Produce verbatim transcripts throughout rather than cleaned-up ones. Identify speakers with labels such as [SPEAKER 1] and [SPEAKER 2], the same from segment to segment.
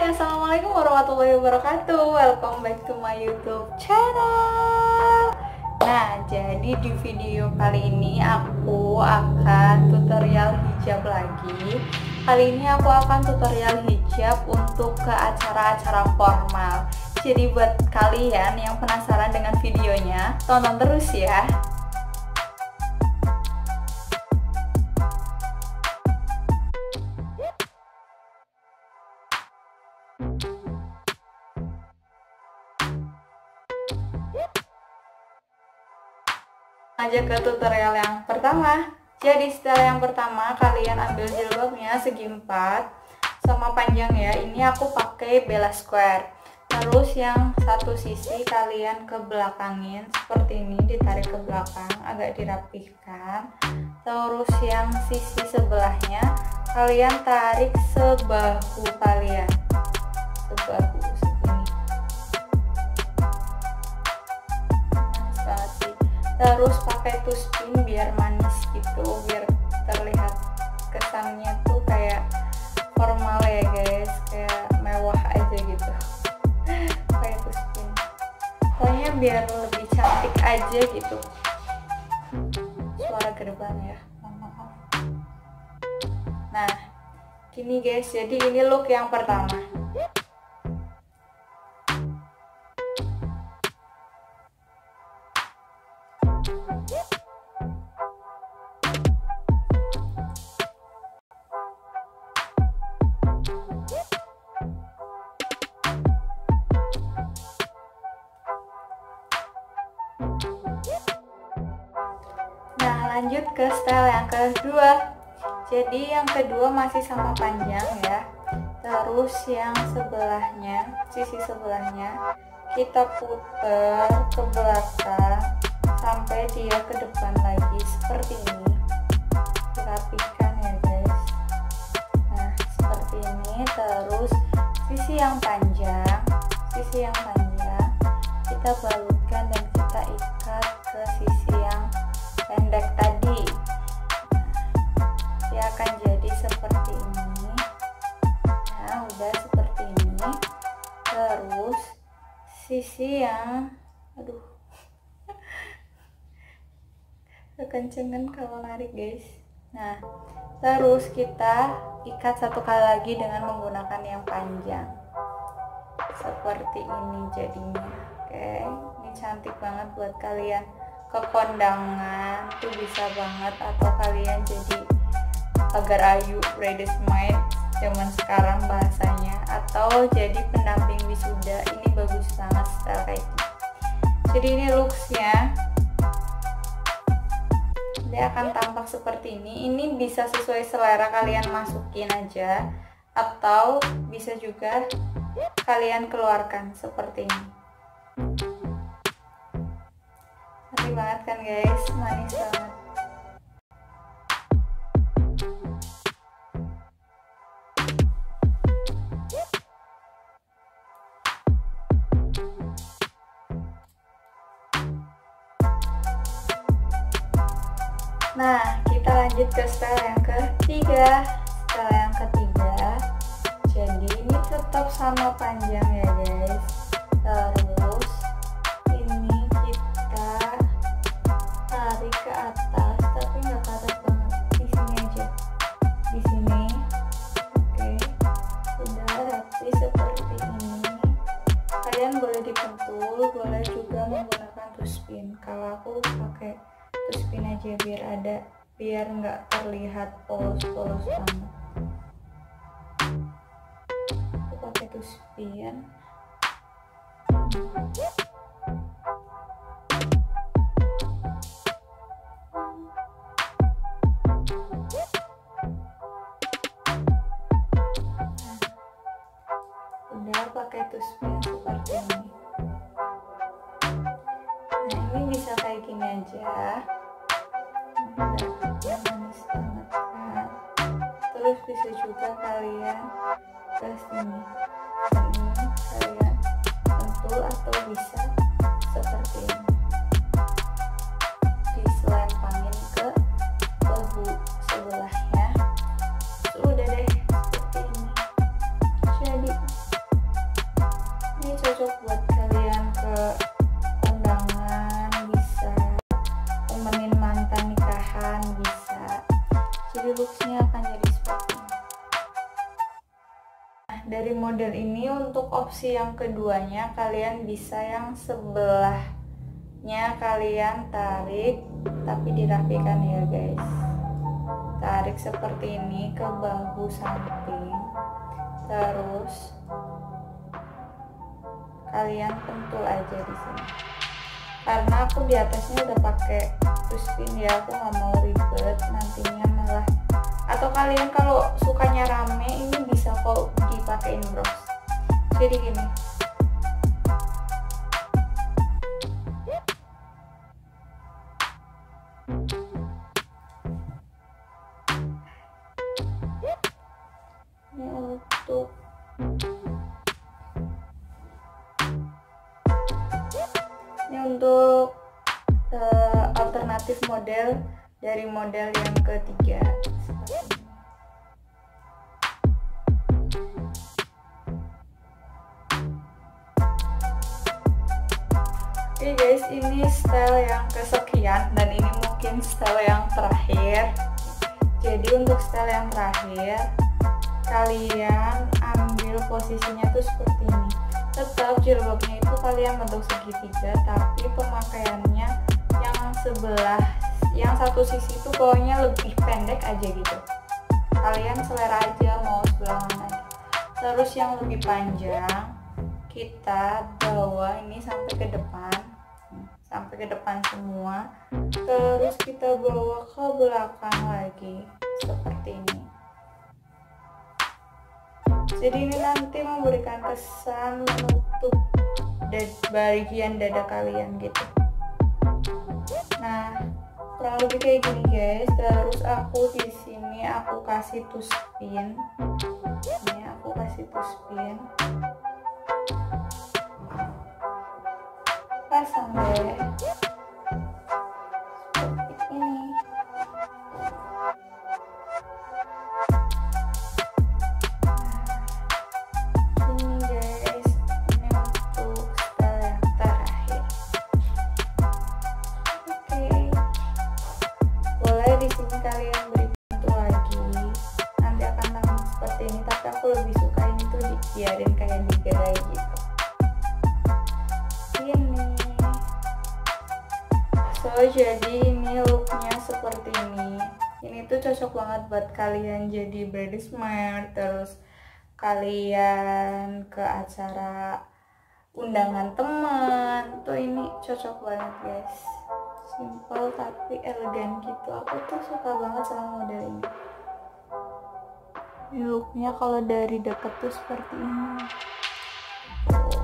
[SPEAKER 1] Assalamualaikum warahmatullahi wabarakatuh. Welcome back to my YouTube channel. Nah, jadi di video kali ini aku akan tutorial hijab lagi. Kali ini aku akan tutorial hijab untuk ke acara-acara formal. Jadi buat kalian yang penasaran dengan videonya, tonton terus ya. Aja ke tutorial yang pertama. Jadi style yang pertama, kalian ambil jilbabnya segi empat sama panjang ya. Ini aku pakai Bella Square. Terus yang satu sisi kalian ke belakangin seperti ini, ditarik ke belakang agak dirapihkan. Terus yang sisi sebelahnya kalian tarik sebahu kalian, sebahu segini. Manis banget sih. Terus pakai tuspin biar manis gitu, biar terlihat kesannya tuh kayak formal ya guys, kayak mewah aja gitu. Pakai tuspin, pokoknya biar lebih cantik aja gitu. Suara gerbang ya, maaf. Nah, gini guys, jadi ini look yang pertama. Nah, lanjut ke style yang kedua. Jadi yang kedua masih sama panjang ya. Terus yang sebelahnya, sisi sebelahnya kita putar ke belakang sampai dia ke depan lagi seperti ini. Dirapikan ya guys. Nah, seperti ini. Terus sisi yang panjang, sisi yang panjang kita balutkan dan kita ikat ke sisi yang pendek tadi. Dia akan jadi seperti ini. Nah, udah seperti ini. Terus sisi yang aduh kekencengan kalau narik guys. Nah, terus kita ikat satu kali lagi dengan menggunakan yang panjang seperti ini jadinya. Oke, ini cantik banget buat kalian ke kondangan tuh bisa banget, atau kalian jadi agar ayu, bridesmaid zaman sekarang bahasanya, atau jadi pendamping wisuda. Ini bagus banget style kayak gini. Jadi ini looksnya, dia akan tampak seperti ini. Ini bisa sesuai selera kalian masukin aja, atau bisa juga kalian keluarkan seperti ini. Cantik banget kan guys, manis banget. Nah, kita lanjut ke style yang ketiga. Style yang ketiga, jadi ini tetap sama panjang ya guys. Terus ini kita tarik ke atas, tapi nggak ke atas banget, di sini aja, di sini. Oke, udah rapi seperti ini. Kalian boleh dipentul, boleh juga menggunakan tuspin. Kalau aku pakai tuspin aja biar ada, biar nggak terlihat polos-polos banget. Aku pakai tuspin. Udah pakai tuspin seperti ini. Nah, ini bisa kayak gini aja. Udah manis banget kan. Terus bisa juga kalian ke sini, ini kalian tentu, atau bisa seperti ini, diselempangin ke bahu sebelahnya. Udah deh seperti ini. Jadi cocok buat kalian ke kondangan, bisa temenin mantan nikahan, bisa. Jadi looksnya akan jadi seperti ini. Nah, dari model ini untuk opsi yang keduanya kalian bisa yang sebelahnya kalian tarik tapi dirapikan ya guys. Tarik seperti ini ke bahu samping, terus kalian pentul aja di sini. Karena aku di atasnya udah pakai tuspin ya, aku nggak mau ribet nantinya malah. Atau kalian kalau sukanya rame ini bisa kok dipakein bros. Jadi gini. Ini untuk ini untuk uh, alternatif model dari model yang ketiga seperti ini. Oke guys, ini style yang kesekian dan ini mungkin style yang terakhir. Jadi untuk style yang terakhir kalian ambil posisinya tuh seperti ini. Tetap jilbabnya itu kalian bentuk segitiga, tapi pemakaiannya yang sebelah, yang satu sisi itu pokoknya lebih pendek aja gitu. Kalian selera aja mau sebelah mana. Terus yang lebih panjang kita bawa ini sampai ke depan, sampai ke depan semua. Terus kita bawa ke belakang lagi seperti ini. Jadi ini nanti memberikan kesan menutup bagian dada kalian gitu. Nah, kurang lebih kayak gini guys. Terus aku di sini aku kasih tuspin. Ini aku kasih tuspin. Pasang deh. Seperti ini. Di sini kalian beri bantu lagi, nanti akan tampak seperti ini, tapi aku lebih suka ini tuh dibiarin kayak digerai gitu. Ini so jadi ini looknya seperti ini. Ini tuh cocok banget buat kalian jadi bridesmaid, terus kalian ke acara undangan teman tuh ini cocok banget guys. Simple tapi elegan gitu. Aku tuh suka banget sama model ini. Ini looknya kalau dari deket tuh seperti ini. Tuh.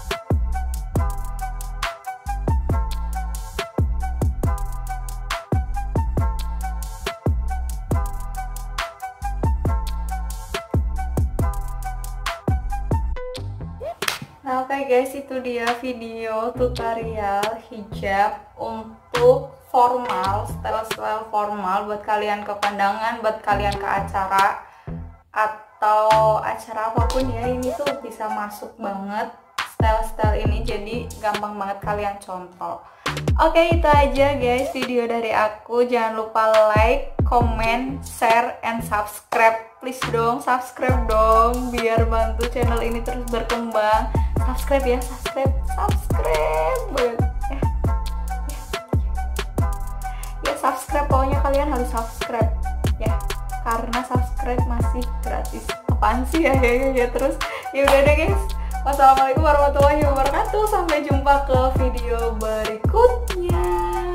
[SPEAKER 1] Nah oke okay guys, itu dia video tutorial hijab untuk formal, style-style formal buat kalian ke kondangan, buat kalian ke acara atau acara apapun ya. Ini tuh bisa masuk banget style-style ini, jadi gampang banget kalian contoh. Oke okay, itu aja guys video dari aku. Jangan lupa like, comment, share, and subscribe. Please dong, subscribe dong biar bantu channel ini terus berkembang. Subscribe ya, subscribe, subscribe ya, ya, ya subscribe, pokoknya kalian harus subscribe ya, karena subscribe masih gratis. Apaan sih ya ya ya, ya. Terus ya udah deh guys, wassalamualaikum warahmatullahi wabarakatuh, sampai jumpa ke video berikutnya.